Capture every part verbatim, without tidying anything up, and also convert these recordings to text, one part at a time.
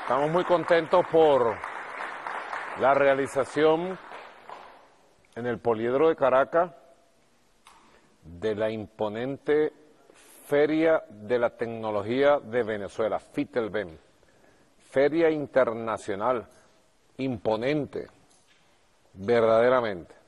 Estamos muy contentos por la realización en el Poliedro de Caracas de la imponente Feria de la Tecnología de Venezuela, FITELVEN, Feria Internacional, imponente, verdaderamente.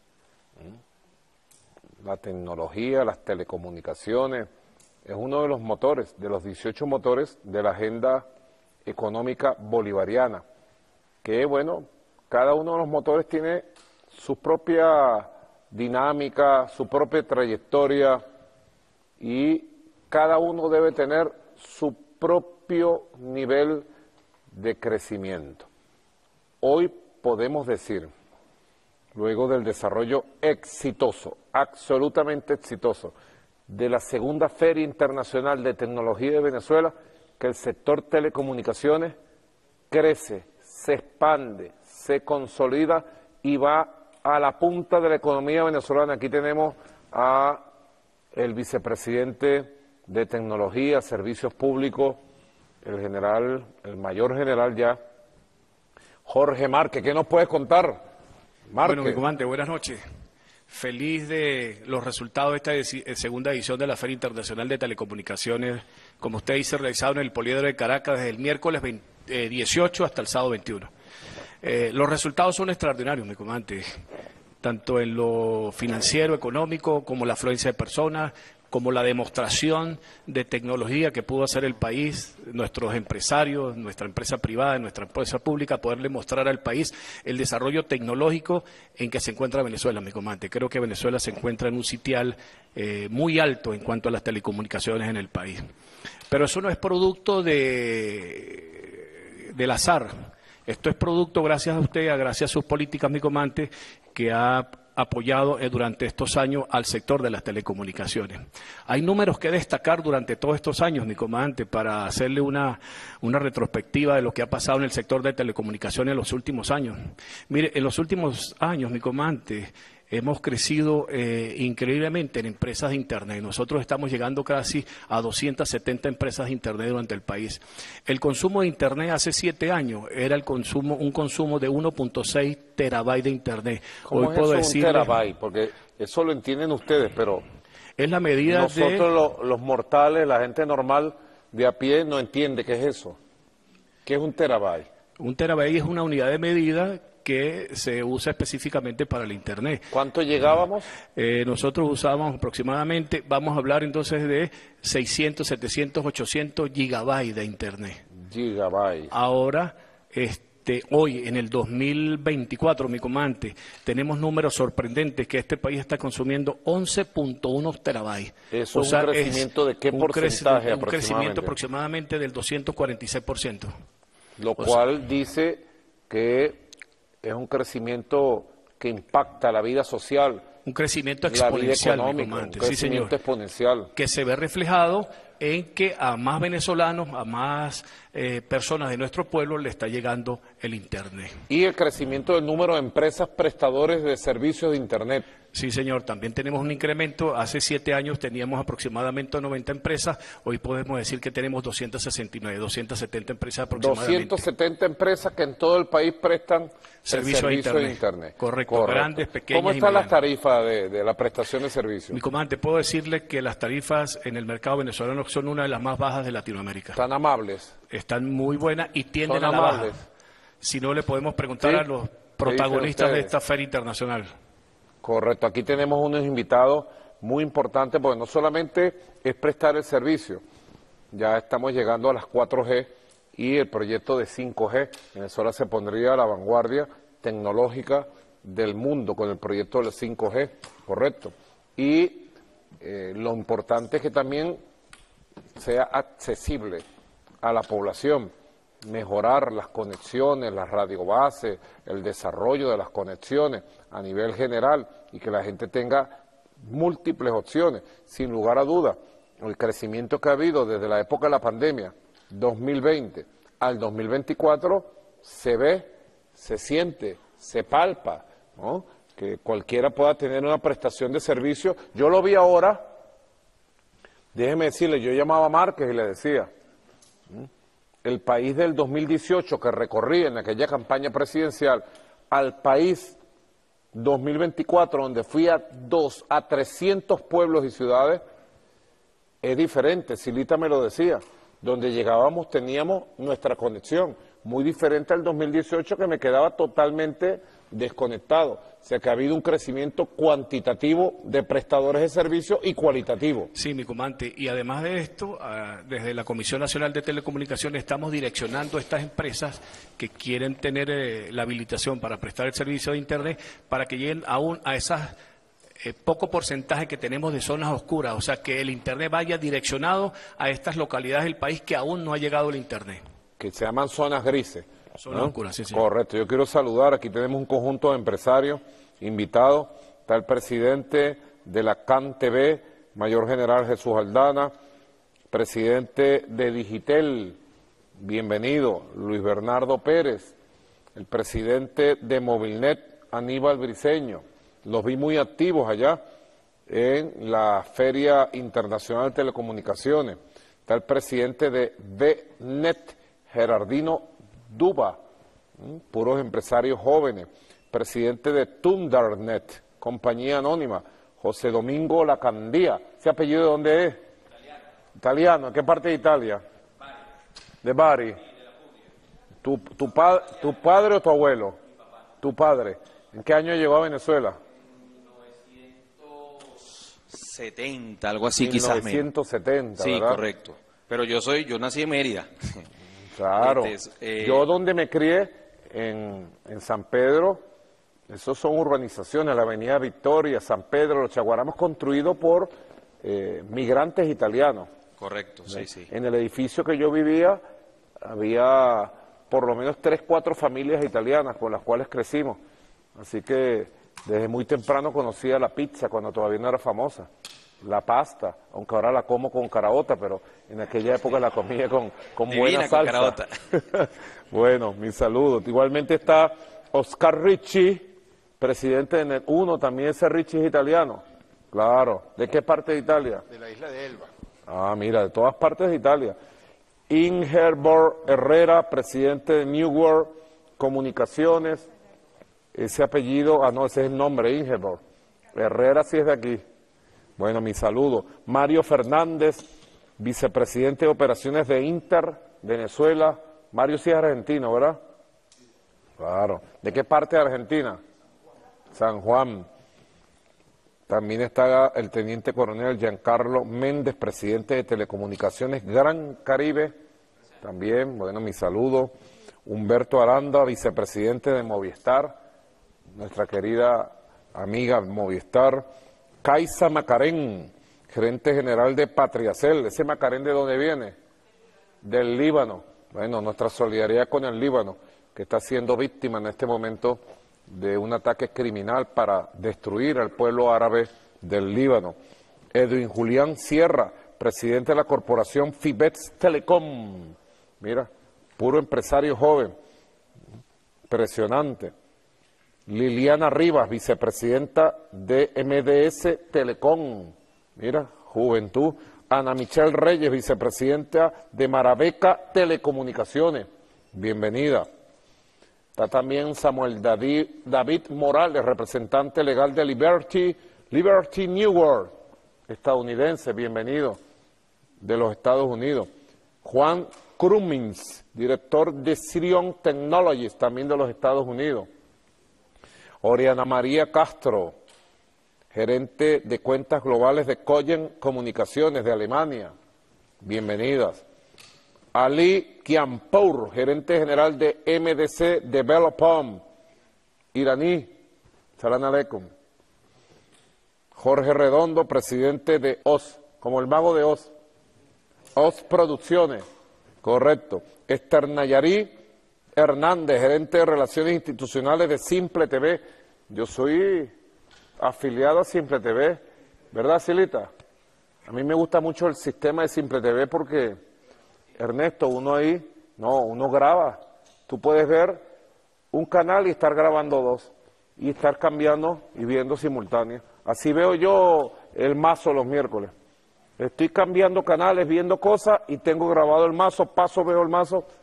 La tecnología, las telecomunicaciones, es uno de los motores, de los dieciocho motores de la agenda económica bolivariana, que bueno, cada uno de los motores tiene su propia dinámica, su propia trayectoria y cada uno debe tener su propio nivel de crecimiento. Hoy podemos decir, luego del desarrollo exitoso, absolutamente exitoso, de la segunda Feria Internacional de Tecnología de Venezuela, que el sector telecomunicaciones crece, se expande, se consolida y va a la punta de la economía venezolana. Aquí tenemos a el vicepresidente de Tecnología, Servicios Públicos, el general, el mayor general ya, Jorge Márquez. ¿Qué nos puedes contar, Márquez? Bueno, mi comandante, buenas noches. Feliz de los resultados de esta edi- segunda edición de la Feria Internacional de Telecomunicaciones, como usted dice, realizado en el Poliedro de Caracas desde el miércoles veinte, eh, dieciocho hasta el sábado veintiuno. Eh, los resultados son extraordinarios, mi comandante, tanto en lo financiero, económico, como la afluencia de personas, como la demostración de tecnología que pudo hacer el país, nuestros empresarios, nuestra empresa privada, nuestra empresa pública, poderle mostrar al país el desarrollo tecnológico en que se encuentra Venezuela, mi comandante. Creo que Venezuela se encuentra en un sitial eh, muy alto en cuanto a las telecomunicaciones en el país. Pero eso no es producto de, del azar. Esto es producto, gracias a usted, gracias a sus políticas, mi comandante, que ha apoyado eh, durante estos años al sector de las telecomunicaciones. Hay números que destacar durante todos estos años, mi comandante, para hacerle una, una retrospectiva de lo que ha pasado en el sector de telecomunicaciones en los últimos años. Mire, en los últimos años, mi comandante, hemos crecido eh, increíblemente en empresas de Internet. Nosotros estamos llegando casi a doscientas setenta empresas de Internet durante el país. El consumo de Internet hace siete años era el consumo, un consumo de uno punto seis terabytes de Internet. ¿Cómo Hoy es puedo eso, decirle, un terabyte? Porque eso lo entienden ustedes, pero es la medida nosotros de... lo- los mortales, la gente normal de a pie no entiende qué es eso. ¿Qué es un terabyte? Un terabyte es una unidad de medida que se usa específicamente para el Internet. ¿Cuánto llegábamos? Eh, nosotros usábamos aproximadamente, vamos a hablar entonces de seiscientos, setecientos, ochocientos gigabytes de Internet. Gigabyte. Ahora, este, hoy en el dos mil veinticuatro, mi comandante, tenemos números sorprendentes que este país está consumiendo once punto uno terabytes. ¿Eso es un crecimiento de qué un porcentaje creci- Un crecimiento aproximadamente? aproximadamente del doscientos cuarenta y seis por ciento. Lo O cual dice que es un crecimiento que impacta la vida social, Un crecimiento la vida exponencial, mi económica, un comandante. Sí, señor. crecimiento exponencial. Que se ve reflejado en que a más venezolanos, a más eh, personas de nuestro pueblo le está llegando el Internet. Y el crecimiento del número de empresas prestadores de servicios de Internet. Sí, señor, también tenemos un incremento. Hace siete años teníamos aproximadamente noventa empresas, hoy podemos decir que tenemos doscientas sesenta y nueve, doscientas setenta empresas aproximadamente. doscientas setenta empresas que en todo el país prestan Servicio el a servicio Internet. de Internet. Correcto, grandes, pequeñas ¿Cómo y están las medianas. tarifas de, de la prestación de servicios? Mi comandante, puedo decirle que las tarifas en el mercado venezolano son una de las más bajas de Latinoamérica. ¿Están amables? Están muy buenas y tienden ¿Son a la amables? baja. Si no, le podemos preguntar ¿Sí? a los ¿Qué dicen protagonistas de ustedes? esta feria internacional. Correcto, aquí tenemos unos invitados muy importantes porque no solamente es prestar el servicio, ya estamos llegando a las cuatro G y el proyecto de cinco G. Venezuela se pondría a la vanguardia tecnológica del mundo con el proyecto de la cinco G, correcto. Y eh, lo importante es que también sea accesible a la población, mejorar las conexiones, las radiobases, el desarrollo de las conexiones a nivel general y que la gente tenga múltiples opciones. Sin lugar a dudas, el crecimiento que ha habido desde la época de la pandemia, dos mil veinte al dos mil veinticuatro, se ve, se siente, se palpa, ¿no? Que cualquiera pueda tener una prestación de servicio. Yo lo vi ahora, déjeme decirle, yo llamaba a Márquez y le decía, el país del dos mil dieciocho que recorrí en aquella campaña presidencial al país dos mil veinticuatro, donde fui a dos a trescientos pueblos y ciudades, es diferente. Silita me lo decía, donde llegábamos teníamos nuestra conexión, muy diferente al dos mil dieciocho, que me quedaba totalmente desconectado. O sea que ha habido un crecimiento cuantitativo de prestadores de servicios y cualitativo. Sí, mi comandante, y además de esto, uh, desde la Comisión Nacional de Telecomunicaciones estamos direccionando a estas empresas que quieren tener eh, la habilitación para prestar el servicio de Internet para que lleguen aún a esas eh, poco porcentaje que tenemos de zonas oscuras, o sea, que el Internet vaya direccionado a estas localidades del país que aún no ha llegado el Internet. Que se llaman zonas grises. Zonas ¿no? oscuras, sí, sí. Correcto. Yo quiero saludar, aquí tenemos un conjunto de empresarios invitados. Está el presidente de la C A N T V, Mayor General Jesús Aldana, presidente de Digitel, bienvenido, Luis Bernardo Pérez, el presidente de Movilnet, Aníbal Briceño. Los vi muy activos allá en la Feria Internacional de Telecomunicaciones. Está el presidente de V net, Gerardino Duba, ¿m? puros empresarios jóvenes. Presidente de Tundernet, compañía anónima, José Domingo Lacandía. ¿Ese apellido de dónde es? Italiano. Italiano. ¿En qué parte de Italia? Bari. De Bari. ¿Tu, tu, pa ¿Tu padre o tu abuelo? Mi papá. ¿Tu padre? ¿En qué año llegó a Venezuela? mil novecientos setenta, algo así quizás. mil novecientos setenta, sí, ¿verdad? Correcto. Pero yo soy, yo nací en Mérida. Claro. Este, eh... Yo donde me crié, en, en San Pedro, esos son urbanizaciones, la avenida Victoria, San Pedro, los Chaguaramos, construidos por eh, migrantes italianos. Correcto, sí, sí. En el edificio que yo vivía había por lo menos tres, cuatro familias italianas con las cuales crecimos. Así que desde muy temprano conocía la pizza cuando todavía no era famosa, la pasta, aunque ahora la como con caraota, pero en aquella época la comía con, con buena salsa. Con caraota. Bueno, mi saludo. Igualmente está Oscar Ricci, presidente de Net uno, también ese Ricci es italiano. Claro. ¿De qué parte de Italia? De la isla de Elba. Ah, mira, de todas partes de Italia. Ingeborg Herrera, presidente de New World Comunicaciones. Ese apellido, ah no, ese es el nombre, Ingeborg. Herrera sí es de aquí. Bueno, mi saludo. Mario Fernández, vicepresidente de operaciones de Inter, Venezuela. Mario sí es argentino, ¿verdad? Claro. ¿De qué parte de Argentina? San Juan. También está el teniente coronel Giancarlo Méndez, presidente de Telecomunicaciones Gran Caribe. También, bueno, mi saludo. Humberto Aranda, vicepresidente de Movistar, nuestra querida amiga Movistar. Kaisa Macarén, gerente general de Patriacel. ¿Ese Macarén de dónde viene? Del Líbano. Bueno, nuestra solidaridad con el Líbano, que está siendo víctima en este momento de un ataque criminal para destruir al pueblo árabe del Líbano. Edwin Julián Sierra, presidente de la corporación Fibex Telecom. Mira, puro empresario joven, impresionante. Liliana Rivas, vicepresidenta de M D S Telecom. Mira, juventud. Ana Michelle Reyes, vicepresidenta de Marabeca Telecomunicaciones. Bienvenida. Está también Samuel David, David Morales, representante legal de Liberty, Liberty New World, estadounidense, bienvenido, de los Estados Unidos. Juan Cummins, director de Sirion Technologies, también de los Estados Unidos. Oriana María Castro, gerente de cuentas globales de Coyen Comunicaciones de Alemania, bienvenidas. Ali Kianpour, gerente general de M D C Development, iraní, salam aleikum. Jorge Redondo, presidente de Oz, como el mago de Oz, Oz Producciones, correcto. Esther Nayarí Hernández, gerente de Relaciones Institucionales de Simple T V. Yo soy afiliado a Simple T V, ¿verdad, Silita? A mí me gusta mucho el sistema de Simple T V porque, Ernesto, uno ahí, no, uno graba. Tú puedes ver un canal y estar grabando dos, y estar cambiando y viendo simultáneo. Así veo yo el mazo los miércoles. Estoy cambiando canales, viendo cosas, y tengo grabado el mazo, paso, veo el mazo,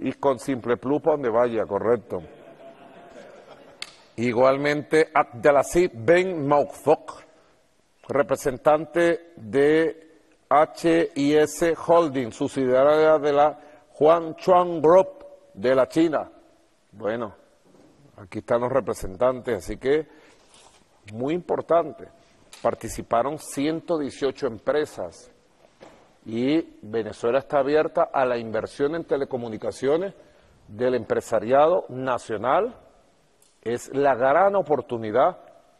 y con Simple Plus para donde vaya, correcto. Igualmente, Abdelaziz Ben Moukfok, representante de H I S Holding, subsidiaria de la Huanchuan Group de la China. Bueno, aquí están los representantes, así que muy importante. Participaron ciento dieciocho empresas y Venezuela está abierta a la inversión en telecomunicaciones del empresariado nacional. Es la gran oportunidad,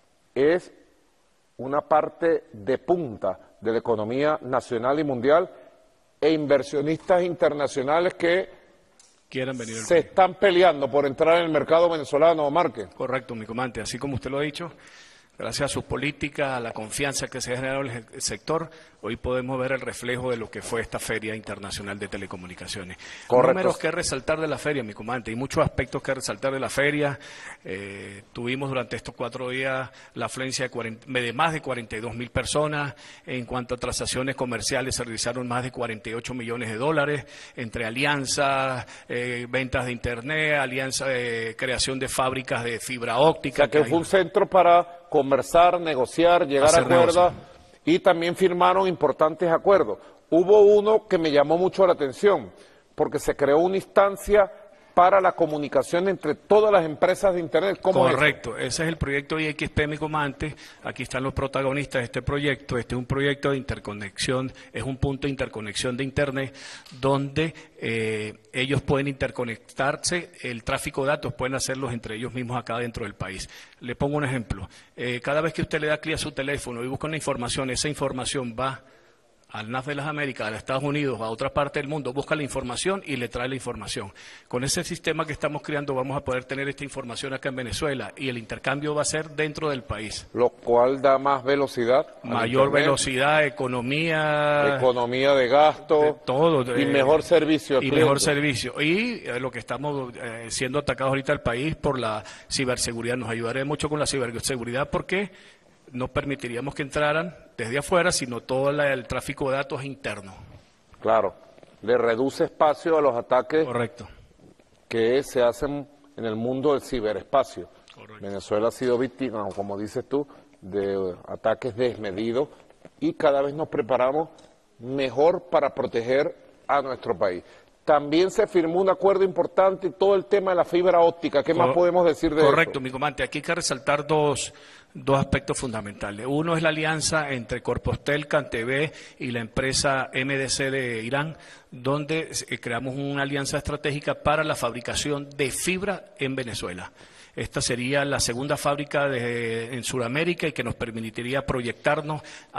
es una parte de punta de la economía nacional y mundial e inversionistas internacionales que quieran venir se están peleando por entrar en el mercado venezolano, Márquez. Correcto, mi comandante, así como usted lo ha dicho. Gracias a sus políticas, a la confianza que se ha generado en el sector, hoy podemos ver el reflejo de lo que fue esta Feria Internacional de Telecomunicaciones. Correcto. Números que resaltar de la feria, mi comandante, hay muchos aspectos que resaltar de la feria. Eh, tuvimos durante estos cuatro días la afluencia de, cuarenta, de más de cuarenta y dos mil personas. En cuanto a transacciones comerciales, se realizaron más de cuarenta y ocho millones de dólares entre alianzas, eh, ventas de Internet, alianzas de creación de fábricas de fibra óptica. O sea, que, que fue hay... un centro para conversar, negociar, llegar a acuerdos, y también firmaron importantes acuerdos. Hubo uno que me llamó mucho la atención, porque se creó una instancia para la comunicación entre todas las empresas de Internet. ¿Cómo es? Correcto, ese es el proyecto I X P, mi comandante. Aquí están los protagonistas de este proyecto. Este es un proyecto de interconexión, es un punto de interconexión de Internet donde eh, ellos pueden interconectarse, el tráfico de datos pueden hacerlos entre ellos mismos acá dentro del país. Le pongo un ejemplo. Eh, cada vez que usted le da clic a su teléfono y busca una información, esa información va al N A F de las Américas, a los Estados Unidos, a otra parte del mundo, busca la información y le trae la información. Con ese sistema que estamos creando vamos a poder tener esta información acá en Venezuela y el intercambio va a ser dentro del país. Lo cual da más velocidad. Mayor velocidad, economía. Economía de gasto. De todo. De, y mejor servicio. Y mejor servicio. Y eh, lo que estamos eh, siendo atacados ahorita al país por la ciberseguridad. Nos ayudará mucho con la ciberseguridad porque no permitiríamos que entraran desde afuera, sino todo la, el tráfico de datos interno. Claro, le reduce espacio a los ataques. Correcto. Que se hacen en el mundo del ciberespacio. Correcto. Venezuela ha sido víctima, como dices tú, de ataques desmedidos y cada vez nos preparamos mejor para proteger a nuestro país. También se firmó un acuerdo importante y todo el tema de la fibra óptica. ¿Qué Cor más podemos decir de eso? Correcto, mi comandante. Aquí hay que resaltar dos, dos aspectos fundamentales. Uno es la alianza entre Corpostel, CanTV y la empresa M D C de Irán, donde creamos una alianza estratégica para la fabricación de fibra en Venezuela. Esta sería la segunda fábrica de, en Sudamérica y que nos permitiría proyectarnos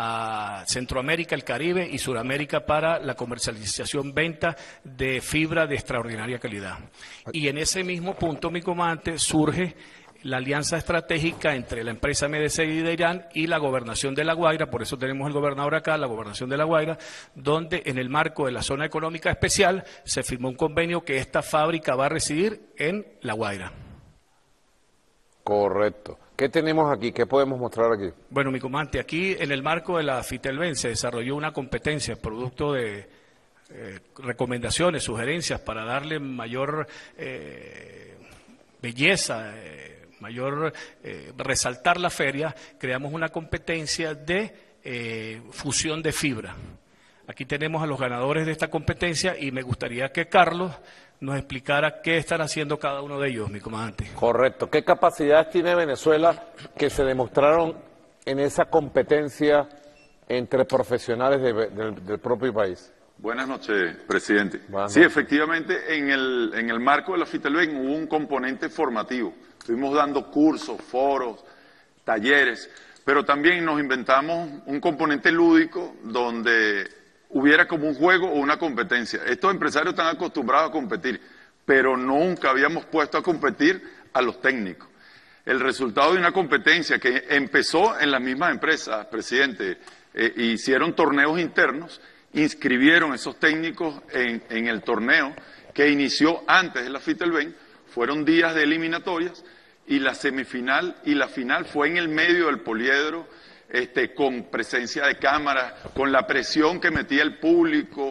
a Centroamérica, el Caribe y Sudamérica para la comercialización, venta de fibra de extraordinaria calidad. Y en ese mismo punto, mi comandante, surge la alianza estratégica entre la empresa M D C de Irán y la gobernación de La Guaira, por eso tenemos el gobernador acá, la gobernación de La Guaira, donde en el marco de la zona económica especial se firmó un convenio que esta fábrica va a residir en La Guaira. Correcto. ¿Qué tenemos aquí? ¿Qué podemos mostrar aquí? Bueno, mi comandante, aquí en el marco de la FITELVEN se desarrolló una competencia producto de eh, recomendaciones, sugerencias para darle mayor eh, belleza, eh, mayor eh, resaltar la feria. Creamos una competencia de eh, fusión de fibra. Aquí tenemos a los ganadores de esta competencia y me gustaría que Carlos nos explicara qué están haciendo cada uno de ellos, mi comandante. Correcto. ¿Qué capacidades tiene Venezuela que se demostraron en esa competencia entre profesionales de, de, del propio país? Buenas noches, presidente. Buenas sí, noches. Efectivamente, en el, en el marco de la FITELVEN hubo un componente formativo. Estuvimos dando cursos, foros, talleres, pero también nos inventamos un componente lúdico donde hubiera como un juego o una competencia. Estos empresarios están acostumbrados a competir, pero nunca habíamos puesto a competir a los técnicos. El resultado de una competencia que empezó en las mismas empresas, presidente, eh, hicieron torneos internos, inscribieron esos técnicos en, en el torneo que inició antes de la FITELVEN, fueron días de eliminatorias y la semifinal y la final fue en el medio del poliedro, Este, con presencia de cámaras, con la presión que metía el público,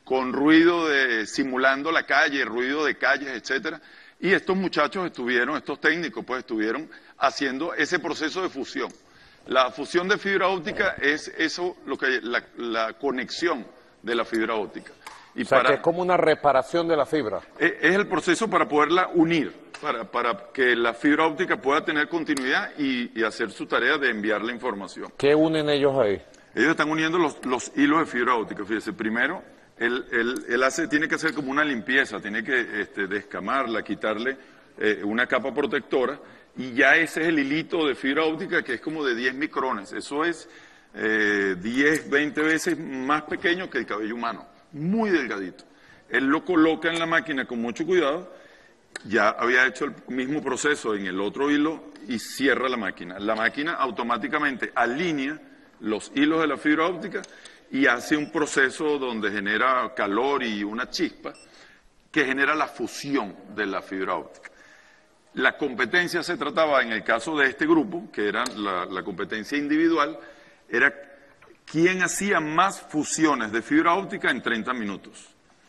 con ruido de, simulando la calle, ruido de calles, etcétera. Y estos muchachos estuvieron, estos técnicos, pues estuvieron haciendo ese proceso de fusión. La fusión de fibra óptica es eso, lo que la, la conexión de la fibra óptica. Y o sea, para, que es como una reparación de la fibra. Es, es el proceso para poderla unir, para, para que la fibra óptica pueda tener continuidad y, y hacer su tarea de enviar la información. ¿Qué unen ellos ahí? Ellos están uniendo los, los hilos de fibra óptica. Fíjese, primero, él, él, él hace, tiene que hacer como una limpieza, tiene que este, descamarla, quitarle eh, una capa protectora, y ya ese es el hilito de fibra óptica que es como de diez micrones. Eso es eh, diez, veinte veces más pequeño que el cabello humano, muy delgadito. Él lo coloca en la máquina con mucho cuidado, ya había hecho el mismo proceso en el otro hilo y cierra la máquina. La máquina automáticamente alinea los hilos de la fibra óptica y hace un proceso donde genera calor y una chispa que genera la fusión de la fibra óptica. La competencia se trataba, en el caso de este grupo, que era la, la competencia individual, era quién hacía más fusiones de fibra óptica en treinta minutos.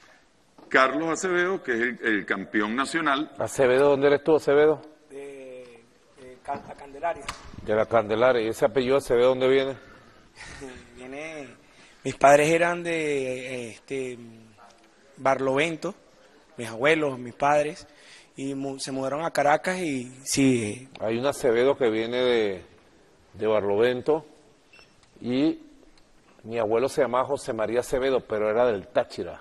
Carlos Acevedo, que es el, el campeón nacional. ¿Acevedo? ¿Dónde eres tú, Acevedo? De, de Can- la Candelaria. De la Candelaria. ¿Y ese apellido Acevedo dónde viene? Viene, mis padres eran de este, Barlovento, mis abuelos, mis padres, y mu- se mudaron a Caracas y sí. Hay un Acevedo que viene de, de Barlovento y mi abuelo se llamaba José María Acevedo, pero era del Táchira.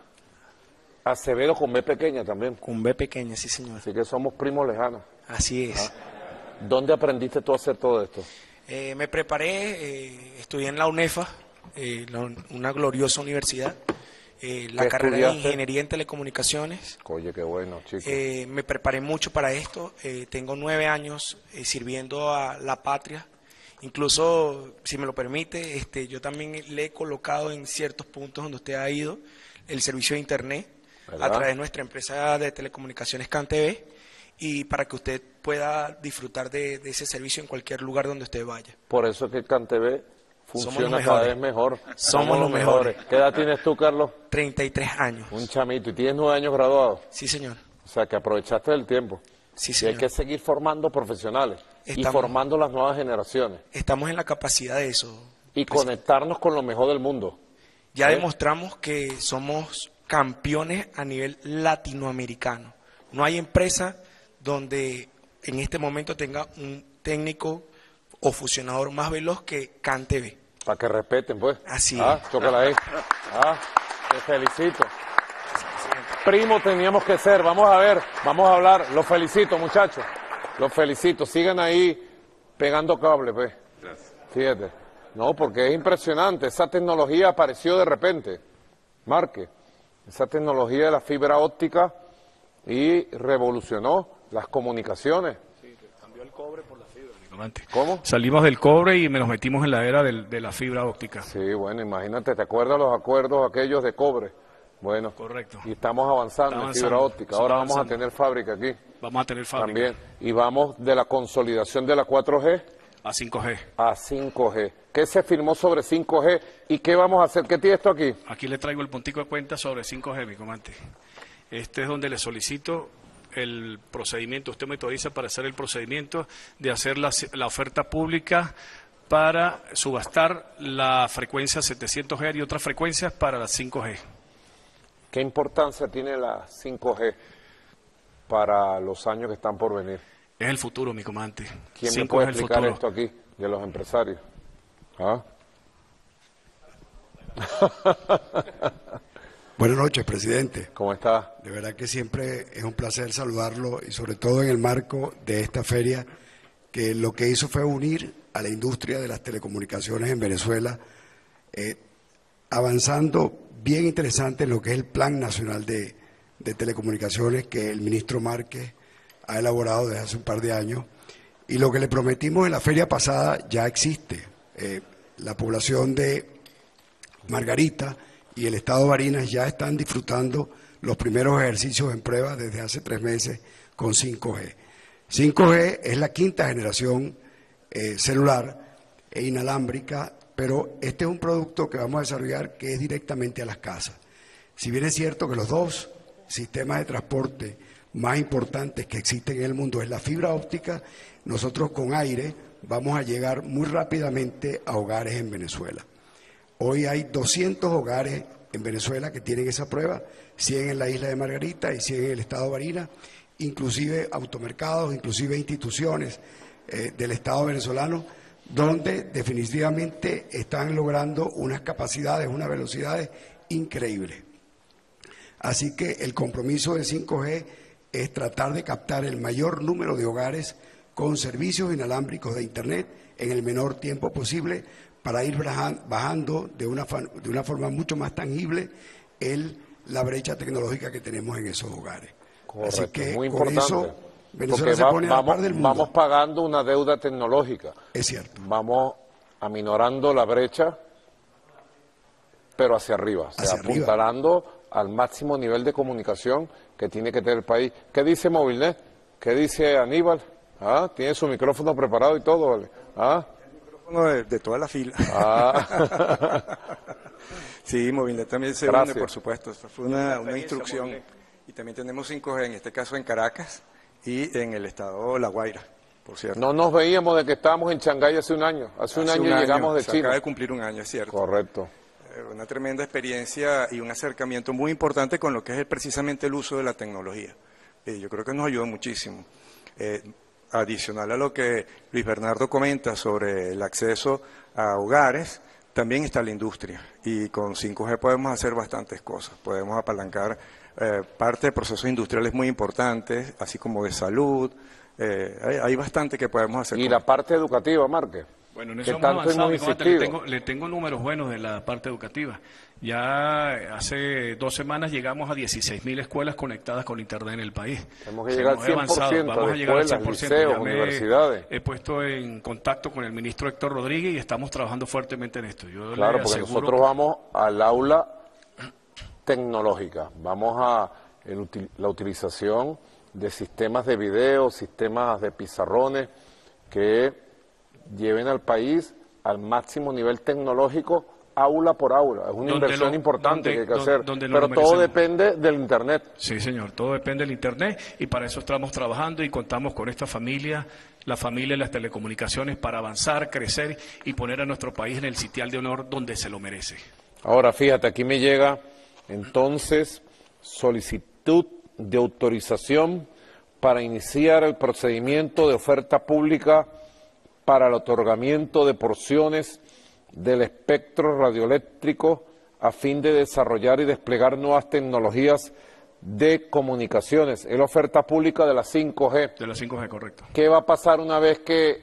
Acevedo con B pequeña también. Con B pequeña, sí señor. Así que somos primos lejanos. Así es. Ah. ¿Dónde aprendiste tú a hacer todo esto? Eh, me preparé, eh, estudié en la UNEFA, eh, la, una gloriosa universidad, eh, la ¿Qué carrera de estudiaste? Ingeniería en Telecomunicaciones. Oye, qué bueno, chicos. Eh, me preparé mucho para esto, eh, tengo nueve años eh, sirviendo a la patria, incluso, si me lo permite, este, yo también le he colocado en ciertos puntos donde usted ha ido el servicio de Internet, ¿verdad? a través de nuestra empresa de telecomunicaciones CanTV, y para que usted pueda disfrutar de, de ese servicio en cualquier lugar donde usted vaya. Por eso es que CanTV funciona los cada mejores. vez mejor. Somos los mejores. ¿Qué edad tienes tú, Carlos? treinta y tres años. Un chamito. ¿Y tienes nueve años graduado? Sí, señor. O sea, que aprovechaste el tiempo. Sí, Y hay señor. que seguir formando profesionales y Estamos- formando las nuevas generaciones. Estamos en la capacidad de eso. Y conectarnos con lo mejor del mundo. Ya ¿Eh? demostramos que somos campeones a nivel latinoamericano. No hay empresa donde en este momento tenga un técnico o fusionador más veloz que CanTV. Para que respeten, pues. Así Ah, es. chócala ahí. Ah, te felicito. Primo teníamos que ser. Vamos a ver, vamos a hablar. Los felicito, muchachos. Los felicito. Sigan ahí pegando cable, pues. Gracias. Fíjate. No, porque es impresionante. Esa tecnología apareció de repente. Marque. Esa tecnología de la fibra óptica y revolucionó las comunicaciones. Cambió el cobre por la fibra, mi comandante. ¿Cómo? Salimos del cobre y nos metimos en la era del- de la fibra óptica. Sí, bueno, imagínate, ¿te acuerdas los acuerdos aquellos de cobre? Bueno, Correcto. y estamos avanzando Está en fibra avanzando, óptica. está Ahora vamos a avanzando. tener fábrica aquí Vamos a tener fábrica también. Y vamos de la consolidación de la cuatro G a cinco G. a cinco G. ¿Qué se firmó sobre cinco G y qué vamos a hacer? ¿Qué tiene esto aquí? Aquí le traigo el puntico de cuenta sobre cinco G, mi comandante. Este es donde le solicito el procedimiento. Usted me autoriza para hacer el procedimiento de hacer la, la oferta pública para subastar la frecuencia setecientos G y otras frecuencias para las cinco G. ¿Qué importancia tiene la cinco G para los años que están por venir? Es el futuro, mi comandante. ¿Quién me cinco puede es el explicar futuro. esto aquí, de los empresarios? ¿Ah? Buenas noches, presidente. ¿Cómo está? De verdad que siempre es un placer saludarlo y sobre todo en el marco de esta feria que lo que hizo fue unir a la industria de las telecomunicaciones en Venezuela, eh, avanzando bien interesante en lo que es el Plan Nacional de, de Telecomunicaciones que el ministro Márquez ha elaborado desde hace un par de años. Y lo que le prometimos en la feria pasada ya existe. Eh, la población de Margarita y el estado de Barinas ya están disfrutando los primeros ejercicios en prueba desde hace tres meses con cinco G. cinco G es la quinta generación eh, celular e inalámbrica, pero este es un producto que vamos a desarrollar que es directamente a las casas. Si bien es cierto que los dos sistemas de transporte más importantes que existen en el mundo es la fibra óptica, nosotros con aire vamos a llegar muy rápidamente a hogares en Venezuela. Hoy hay doscientos hogares en Venezuela que tienen esa prueba, cien en la isla de Margarita y cien en el estado de Barinas, inclusive automercados, inclusive instituciones eh, del estado venezolano, donde definitivamente están logrando unas capacidades, unas velocidades increíbles. Así que el compromiso de cinco G es tratar de captar el mayor número de hogares con servicios inalámbricos de Internet en el menor tiempo posible para ir bajando de una, de una forma mucho más tangible el, la brecha tecnológica que tenemos en esos hogares. Correcto, así que muy con importante. eso Venezuela Porque se va, pone vamos, a la par del mundo. Vamos pagando una deuda tecnológica. Es cierto. Vamos aminorando la brecha, pero hacia arriba, o sea, Hacia arriba. apuntalando al máximo nivel de comunicación que tiene que tener el país. ¿Qué dice Movilnet? ¿Qué dice Aníbal? ¿Ah? Tiene su micrófono preparado y todo, ¿vale? ¿Ah? El micrófono de, de toda la fila. Ah. Sí, Movilnet también se Gracias. une, por supuesto. Esto fue una, una instrucción. Y también tenemos cinco G, en este caso en Caracas y en el estado La Guaira, por cierto. No nos veíamos de que estábamos en Shanghái hace un año. Hace, un Hace año llegamos de se China. acaba de cumplir un año, es cierto. Correcto. Eh, Una tremenda experiencia y un acercamiento muy importante con lo que es precisamente el uso de la tecnología. Eh, yo creo que nos ayuda muchísimo. Eh, adicional a lo que Luis Bernardo comenta sobre el acceso a hogares, también está la industria. Y con cinco G podemos hacer bastantes cosas. Podemos apalancar eh, parte de procesos industriales muy importantes, así como de salud. Eh, hay, hay bastante que podemos hacer. Y con la esto. parte educativa, Marque. Bueno, en que eso hemos tanto avanzado, hemos mi comandante, le insistido. tengo, le tengo números buenos de la parte educativa. Ya hace dos semanas llegamos a dieciséis mil escuelas conectadas con Internet en el país. Tenemos que llegar al Hemos cien por avanzado, ciento vamos a de llegar al escuelas, cien por ciento. liceos, Ya me universidades. He puesto en contacto con el ministro Héctor Rodríguez y estamos trabajando fuertemente en esto. Yo Claro, le porque aseguro nosotros vamos al aula tecnológica, vamos a el util- la utilización de sistemas de video, sistemas de pizarrones que lleven al país al máximo nivel tecnológico, aula por aula. Es una Donde inversión lo- importante donde- que hay que donde- hacer, donde lo pero todo merecemos. depende del Internet. Sí, señor, todo depende del Internet y para eso estamos trabajando y contamos con esta familia, la familia de las telecomunicaciones, para avanzar, crecer y poner a nuestro país en el sitial de honor donde se lo merece. Ahora, fíjate, aquí me llega entonces solicitud de autorización para iniciar el procedimiento de oferta pública para el otorgamiento de porciones del espectro radioeléctrico a fin de desarrollar y desplegar nuevas tecnologías de comunicaciones. Es la oferta pública de la cinco G. De la cinco G, correcto. ¿Qué va a pasar una vez que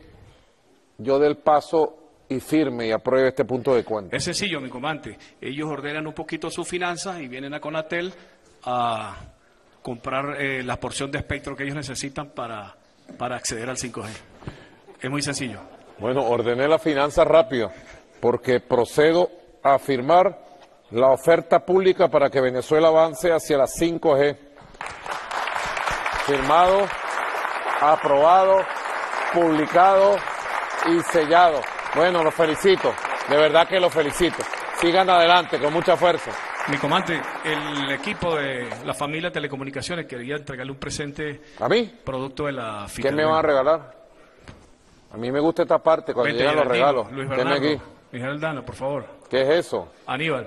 yo dé el paso y firme y apruebe este punto de cuenta? Es sencillo, mi comandante. Ellos ordenan un poquito sus finanzas y vienen a Conatel a comprar eh, la porción de espectro que ellos necesitan para, para acceder al cinco G. Es muy sencillo. Bueno, ordené la finanza rápido porque procedo a firmar la oferta pública para que Venezuela avance hacia la cinco G. Firmado, aprobado, publicado y sellado. Bueno, los felicito, de verdad que los felicito. Sigan adelante con mucha fuerza. Mi comandante, el equipo de la familia Telecomunicaciones quería entregarle un presente ¿A mí? producto de la ¿Qué Fitel. me van a regalar? A mí me gusta esta parte cuando Vente, llegan los Geraldino, regalos. Luis Deme Bernardo, aquí. Miguel Aldana, por favor. ¿Qué es eso? Aníbal.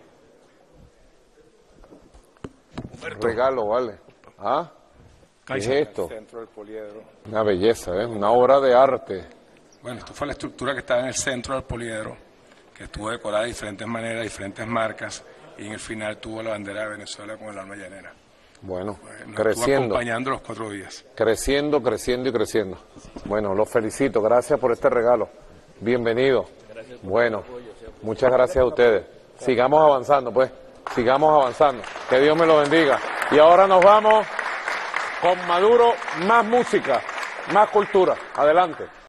Regalo, vale. ¿Ah? ¿Qué es Kaiser. esto? Centro del poliedro. Una belleza, ¿eh? Una obra de arte. Bueno, esto fue la estructura que estaba en el centro del poliedro, que estuvo decorada de diferentes maneras, diferentes marcas, y en el final tuvo la bandera de Venezuela con el alma llanera. Bueno, Nos estuvo creciendo, acompañando los cuatro días. creciendo, creciendo y creciendo. Bueno, los felicito. Gracias por este regalo. Bienvenido. Bueno, muchas gracias a ustedes. Sigamos avanzando, pues. Sigamos avanzando. Que Dios me lo bendiga. Y ahora nos vamos con Maduro, más música, más cultura. Adelante.